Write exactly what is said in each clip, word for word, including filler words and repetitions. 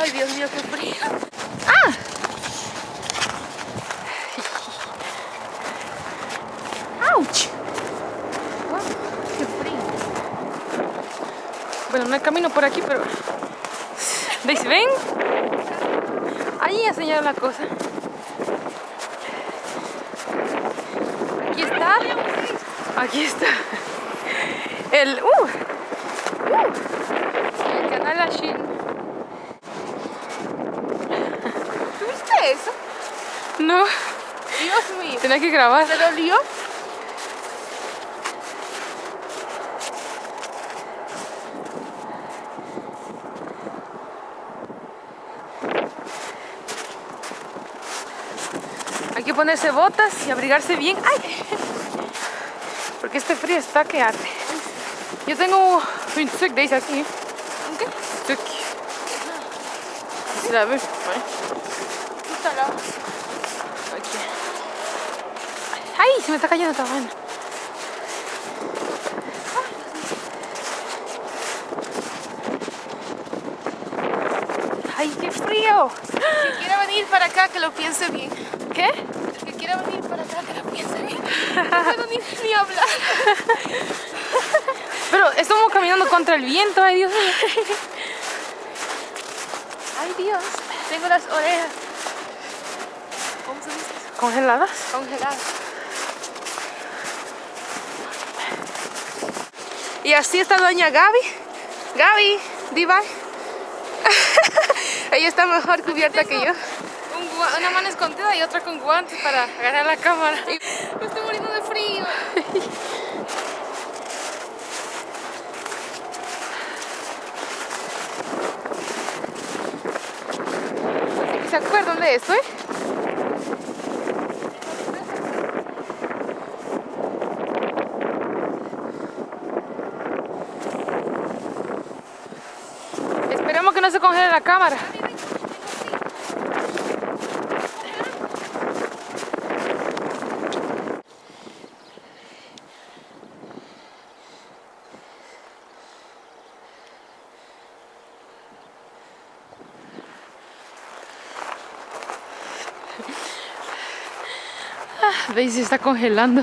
Ay, Dios mío, qué frío. ¡Ah! ¡Auch! Wow, qué frío. Bueno, no hay camino por aquí, pero... Daisy, ven. Ahí ha señalado la cosa. Aquí está. Aquí está. El... Uh, uh, el canal Ashin. ¿Tuviste eso? No, Dios mío. tenía que grabar. ¿Te dolió? Hay que ponerse botas y abrigarse bien. ¡Ay! Porque este frío está que arde. Yo tengo un tuk de aquí. ¿Un qué? Tuk. ¿Se la ve? Justo al lado. Aquí. ¡Ay! Se me está cayendo esta vaina. ¡Ay, qué frío! El que quiera venir para acá, que lo piense bien. ¿Qué? El que quiera venir para acá, que lo piense bien. No puedo ni, ni hablar. Pero estamos caminando contra el viento. ¡Ay, Dios mío! Ay, Dios. Tengo las orejas. ¿Cómo se dice? ¿Congeladas? Congeladas. Y así está doña Gaby. Gaby, di bye. Ella está mejor cubierta que yo. Un gua- una mano escondida y otra con guantes para agarrar la cámara. Me estoy muriendo de frío. ¿Se acuerdan de esto, eh? Esperemos que no se congele la cámara. Ah, Daisy está congelando.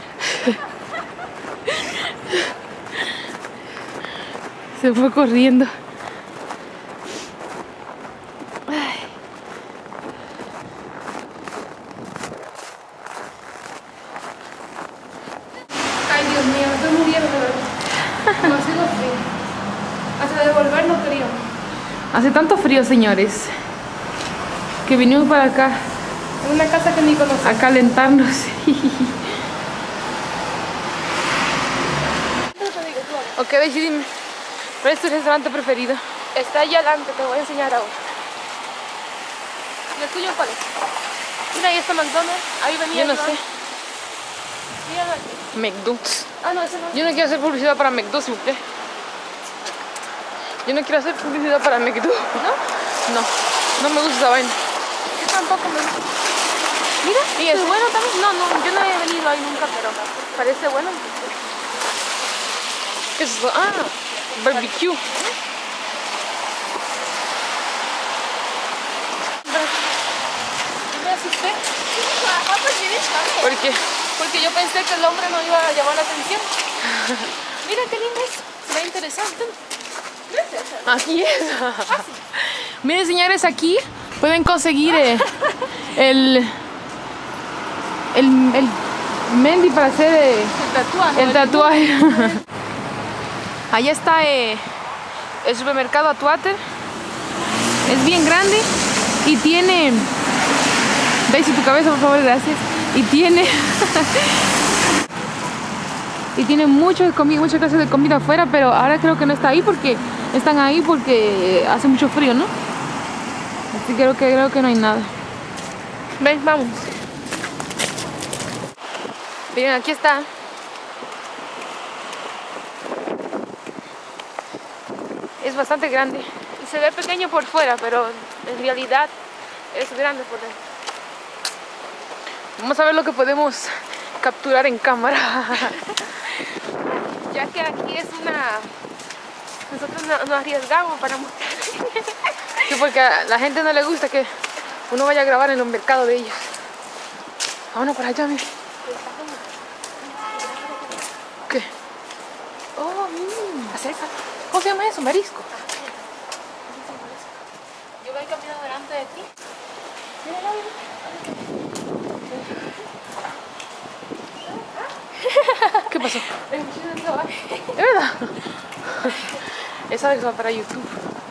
Se fue corriendo. Ay. Ay, Dios mío, me estoy muriendo. Demasiado frío. Hasta devolver no queríamos. Hace tanto frío, señores, que vinimos para acá En una casa que ni conocemos. a calentarnos. Ok, Daisy, dime, ¿cuál es tu restaurante preferido? Está allá adelante, te voy a enseñar ahora. ¿Y el tuyo cuál es? Mira, ahí está McDonald's. Ahí venía Yo no el sé. lunch. Míralo aquí. McDonald's. Ah, no, ese no. Yo no quiero hacer publicidad para McDonald's, ¿sí? Yo no quiero hacer publicidad para McDonald's. ¿No? No, no me gusta esa vaina. Yo tampoco me gusta. Mira, ¿Y ¿y ese? es bueno también? No, no, yo no he venido ahí nunca, pero parece bueno. ¿Qué es eso? Ah, barbecue. Me asusté. ¿Por qué? Porque yo pensé que el hombre no iba a llamar la atención. Mira qué lindo es. Se ve interesante. Aquí es. Miren, señores, aquí pueden conseguir eh, el, el, el Mendy para hacer eh, El tatuaje. el tatuaje. Allá está eh, el supermercado Atuater. Es bien grande y tiene... Daisy, tu cabeza, por favor, gracias. Y tiene... y tiene mucho de comida, muchas clases de comida afuera, pero ahora creo que no está ahí porque están ahí porque hace mucho frío, ¿no? Así que creo que creo que no hay nada. Ven, vamos. Miren, aquí está. Es bastante grande. Y se ve pequeño por fuera, pero en realidad es grande por dentro. Vamos a ver lo que podemos capturar en cámara. Ya que aquí es una... Nosotros no- nos arriesgamos para mostrar. Sí, porque a la gente no le gusta que uno vaya a grabar en los mercados de ellos. Vámonos por allá, mira. ¿Qué? Oh, mira, acerca. ¿Cómo se llama eso? Marisco. Yo voy caminando delante de ti. ¿Qué pasó? ¿Es verdad? Esa vez va para YouTube.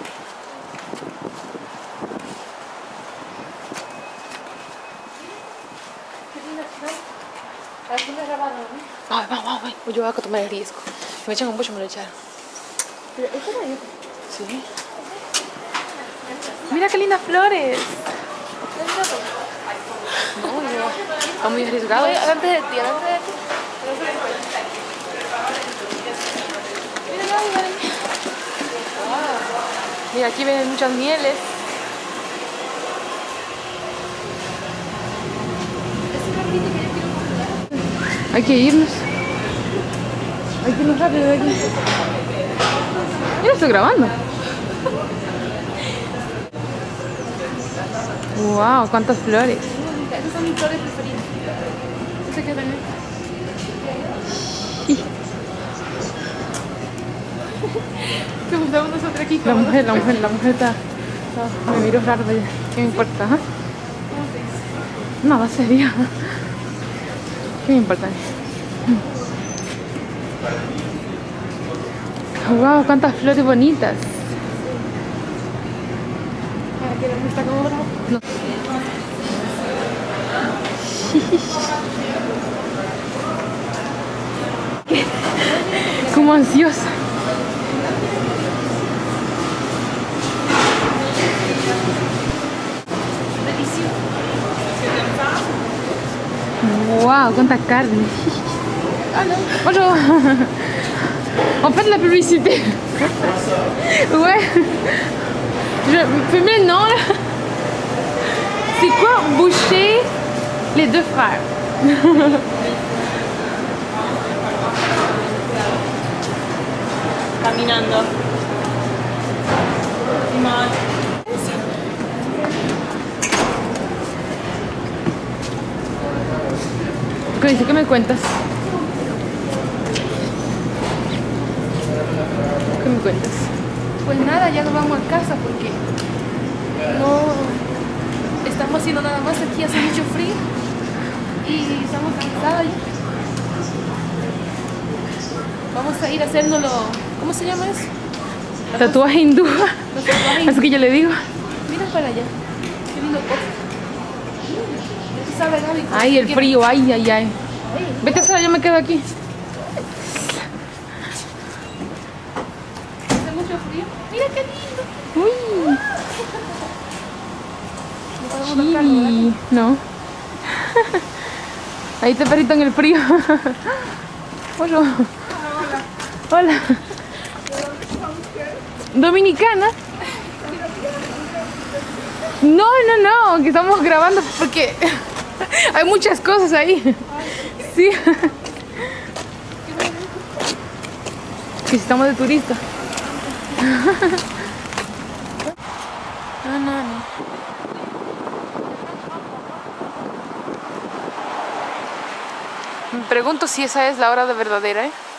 Vamos, vamos, vamos. Yo voy a tomar el riesgo. Si me echan un pollo, me lo echaron. Sí. Mira qué lindas flores. No, yo... Está muy arriesgado. Delante de ti, delante de ti. Mira, aquí ven muchas mieles. Hay que irnos. Hay que irnos rápido de aquí. Yo lo estoy grabando. Wow, cuántas flores. Esas son mis flores preferidas. Esta que también. ¿Cómo estamos nosotros aquí? La mujer, la mujer, la mujer está... está- me miró raro de ella. ¿Qué me importa? ¿Ah? Nada serio. ¿Qué me importa? Wow, cuántas flores bonitas. Para que no está como bravo. No. Como ansiosa. Wow, cuánta carne. Bonjour. En fait, la publicité. Ouais. Je fais bien le nom là. C'est quoi Boucher les deux frères? Caminando. ¿Qué dice? ¿Qué me cuentas? ¿Qué me cuentas? Pues nada, ya nos vamos a casa porque no estamos haciendo nada más aquí, hace mucho frío y estamos cansados. Vamos a ir a hacérnoslo, ¿cómo se llama eso? Tatuaje hindú. Los tatuajes. Así que yo le digo. Mira para allá, qué lindo cosa. ¿Qué sabe, Gaby? Ay, el ¿Qué frío, ay, ay, ay. Ay, Vete sola, yo me quedo aquí. hace mucho frío. Mira qué lindo. Uy. No podemos tocarlo, ¿verdad? Sí. No. Ahí te perrito en el frío. Bonjour. Hola. Dominicana. No, no, no, que estamos grabando porque hay muchas cosas ahí. Sí. Que si estamos de turista. No, no, no. Me pregunto si esa es la hora de verdadera, ¿eh?